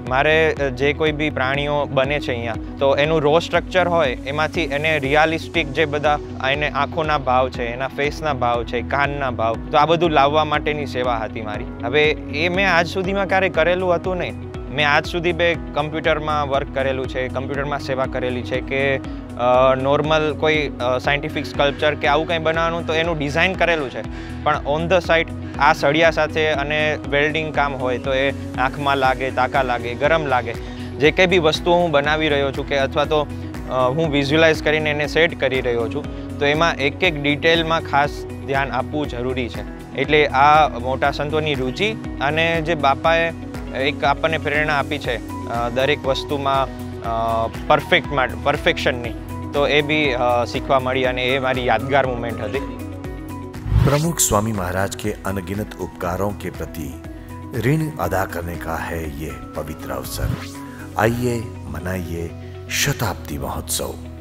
મારે જે કોઈ બી પ્રાણીઓ બને છે અહીંયા તો એનું રો સ્ટ્રક્ચર હોય એમાંથી એને રિયાલિસ્ટિક જે બધા એને આંખોના ભાવ છે, એના ફેસના ભાવ છે, કાનના ભાવ, તો આ બધું લાવવા માટેની સેવા હતી મારી. હવે એ મેં આજ સુધીમાં ક્યારેય કરેલું હતું નહીં. મેં આજ સુધી કમ્પ્યુટરમાં વર્ક કરેલું છે, કમ્પ્યુટરમાં સેવા કરેલી છે કે નોર્મલ કોઈ સાયન્ટિફિક સ્કલ્પચર કે આવું કંઈ બનાવવાનું તો એનું ડિઝાઇન કરેલું છે. પણ ઓન ધ સાઇટ આ સળિયા સાથે અને વેલ્ડિંગ કામ હોય તો એ આંખમાં લાગે, તાકા લાગે, ગરમ લાગે. જે કંઈ બી વસ્તુઓ હું બનાવી રહ્યો છું કે અથવા તો હું વિઝ્યુલાઇઝ કરીને એને સેટ કરી રહ્યો છું તો એમાં એક એક ડિટેલમાં ખાસ ધ્યાન આપવું જરૂરી છે. એટલે આ મોટા સંતોની રુચિ અને જે બાપાએ એક આપણને પ્રેરણા આપી છે દરેક વસ્તુમાં પરફેક્શનની, તો એ બી सीखवा मड़ी અને એ મારી યાદગાર मोमेंट હતી. प्रमुख स्वामी महाराज के अनगिनत उपकारों के प्रति ऋण अदा करने का है ये पवित्र अवसर. आइए मनाइए शताब्दी महोत्सव.